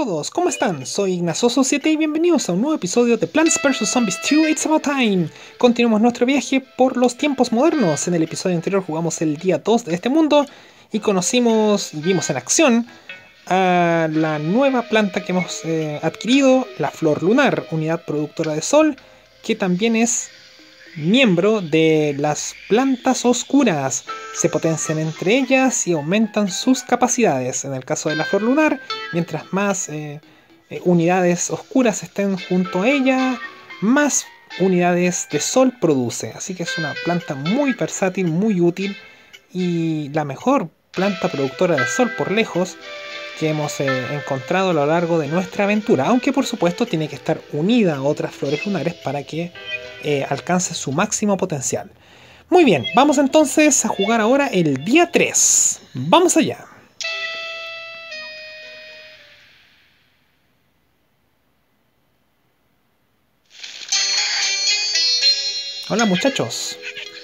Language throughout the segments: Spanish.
todos, ¿cómo están? Soy Ignazoso7 y bienvenidos a un nuevo episodio de Plants vs Zombies 2 It's About Time. Continuamos nuestro viaje por los tiempos modernos. En el episodio anterior jugamos el día 2 de este mundo y conocimos y vimos en acción a la nueva planta que hemos adquirido, la flor lunar, unidad productora de sol, que también es miembro de las plantas oscuras. Se potencian entre ellas y aumentan sus capacidades. En el caso de la flor lunar, mientras más unidades oscuras estén junto a ella, más unidades de sol produce. Así que es una planta muy versátil, muy útil y la mejor planta productora de sol por lejos que hemos encontrado a lo largo de nuestra aventura, aunque por supuesto tiene que estar unida a otras flores lunares para que alcance su máximo potencial. Muy bien, vamos entonces a jugar ahora el día 3. ¡Vamos allá! Hola muchachos.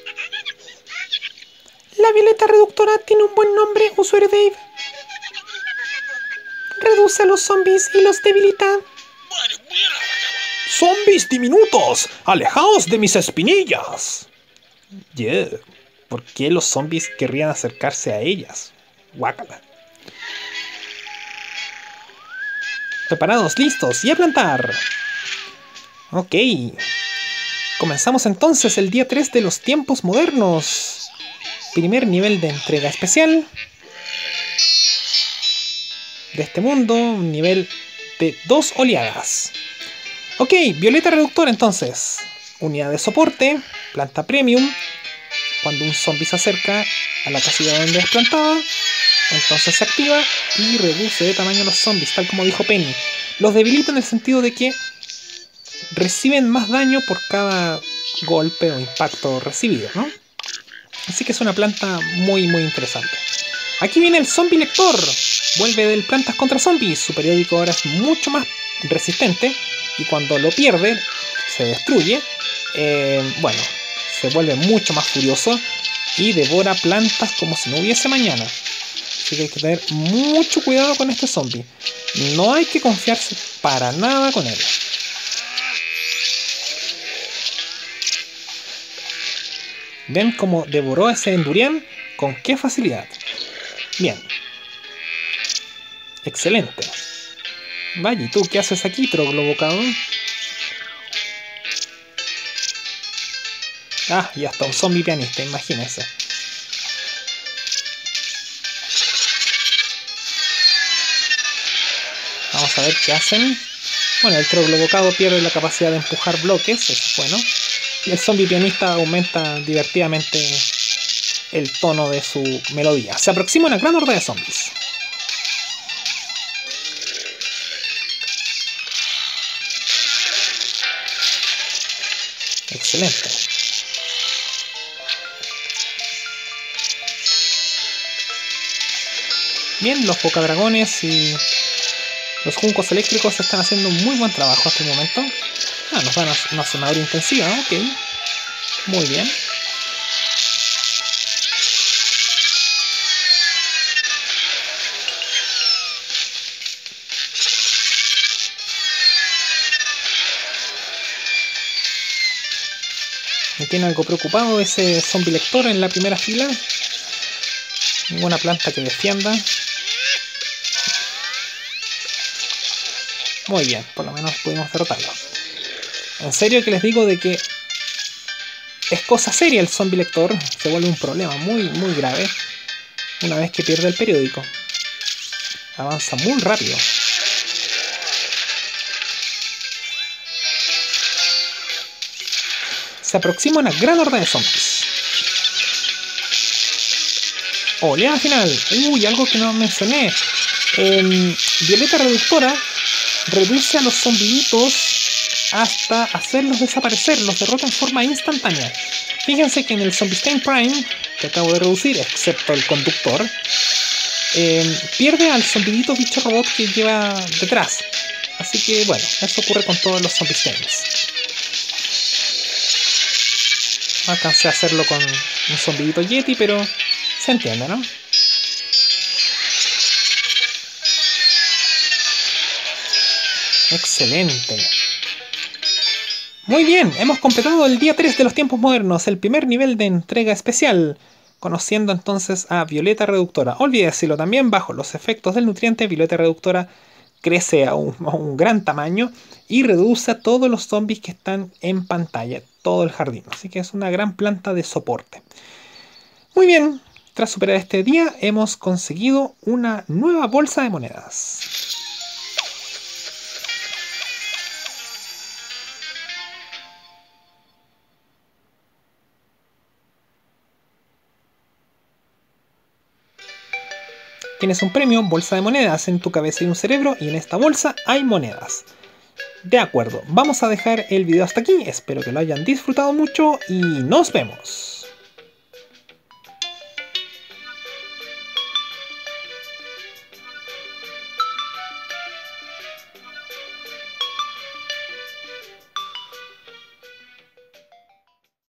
La violeta reductora tiene un buen nombre, usuario Dave. Reduce a los zombies y los debilita. ¡Zombies diminutos! ¡Alejaos de mis espinillas! Yeah. ¿Por qué los zombies querrían acercarse a ellas? Guácala. Preparados, listos y a plantar. Ok. Comenzamos entonces el día 3 de los tiempos modernos. Primer nivel de entrega especial de este mundo, un nivel de 2 oleadas. Ok, violeta reductora entonces. Unidad de soporte, planta premium. Cuando un zombie se acerca a la casilla donde es plantada, entonces se activa y reduce de tamaño a los zombies, tal como dijo Penny. Los debilita en el sentido de que reciben más daño por cada golpe o impacto recibido, ¿no? Así que es una planta muy interesante. Aquí viene el zombie lector. Vuelve del plantas contra zombies. Su periódico ahora es mucho más resistente y cuando lo pierde, se destruye. Bueno, se vuelve mucho más furioso y devora plantas como si no hubiese mañana. Así que hay que tener mucho cuidado con este zombie. No hay que confiarse para nada con él. ¿Ven cómo devoró a ese endurian? ¿Con qué facilidad? Bien. Excelente. Vaya, ¿y tú qué haces aquí, troglobocado? Ah, y hasta un zombie pianista, imagínense. Vamos a ver qué hacen. Bueno, el troglobocado pierde la capacidad de empujar bloques, eso es bueno. Y el zombie pianista aumenta divertidamente el tono de su melodía. Se aproxima una gran horda de zombies. Excelente. Bien, los bocadragones y los juncos eléctricos están haciendo un muy buen trabajo hasta el momento. Ah, nos dan una zanahoria intensiva, ok. Muy bien. Me tiene algo preocupado ese zombie lector en la primera fila. Ninguna planta que defienda. Muy bien, por lo menos pudimos derrotarlo. En serio que les digo de que es cosa seria el zombie lector. Se vuelve un problema muy grave una vez que pierde el periódico. Avanza muy rápido. Se aproxima una gran horda de zombies. Oleada final. Uy, algo que no mencioné. Violeta reductora reduce a los zombiitos hasta hacerlos desaparecer. Los derrota en forma instantánea. Fíjense que en el Zombie Prime, que acabo de reducir, excepto el conductor, pierde al zombiito bicho robot que lleva detrás. Así que bueno, eso ocurre con todos los Zombie-Stains. No alcancé a hacerlo con un zombidito Yeti, pero se entiende, ¿no? Excelente. Muy bien, hemos completado el día 3 de los tiempos modernos, el primer nivel de entrega especial, conociendo entonces a Violeta Reductora. Olvidé decirlo también, bajo los efectos del nutriente, Violeta Reductora crece a un gran tamaño y reduce a todos los zombies que están en pantalla, todo el jardín. Así que es una gran planta de soporte. Muy bien, tras superar este día hemos conseguido una nueva bolsa de monedas. Tienes un premio, bolsa de monedas, en tu cabeza hay un cerebro y en esta bolsa hay monedas. De acuerdo, vamos a dejar el video hasta aquí, espero que lo hayan disfrutado mucho y nos vemos.